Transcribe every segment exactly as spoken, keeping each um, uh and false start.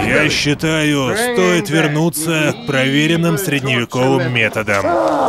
Я считаю, стоит вернуться к проверенным средневековым методам.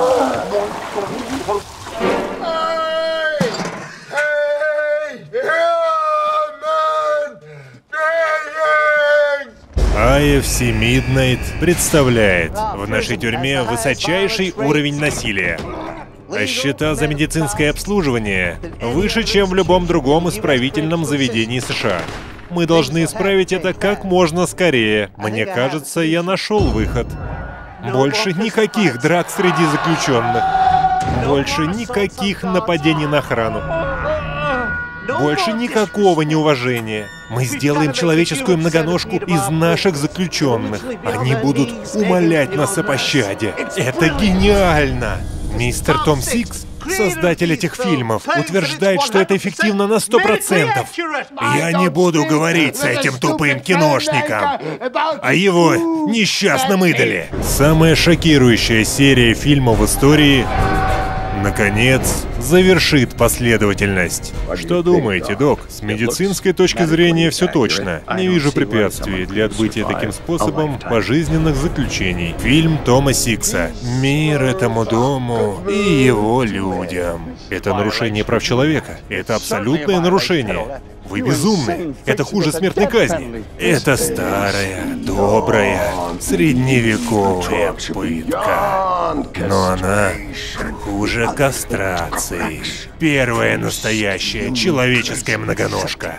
ай эф си Midnight представляет в нашей тюрьме высочайший уровень насилия. А счета за медицинское обслуживание выше, чем в любом другом исправительном заведении США. Мы должны исправить это как можно скорее. Мне кажется, я нашел выход. Больше никаких драк среди заключенных. Больше никаких нападений на охрану. Больше никакого неуважения. Мы сделаем человеческую многоножку из наших заключенных. Они будут умолять нас о пощаде. Это гениально! Мистер Том Сикс, создатель этих фильмов, утверждает, что это эффективно на сто процентов. Я не буду говорить с этим тупым киношником о его несчастном идоле. Самая шокирующая серия фильмов в истории наконец завершит последовательность. Что думаете, док? С медицинской точки зрения все точно. Не вижу препятствий для отбытия таким способом пожизненных заключений. Фильм Тома Сикса. Мир этому дому и его людям. Это нарушение прав человека. Это абсолютное нарушение. Вы безумны. Это хуже смертной казни. Это старая, добрая, средневековая пытка. Но она хуже кастрации. Первая настоящая человеческая многоножка.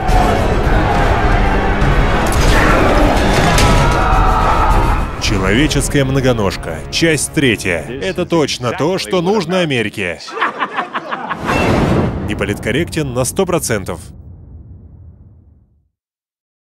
Человеческая многоножка. Часть третья. Это точно то, что нужно Америке. Не политкорректен на сто процентов.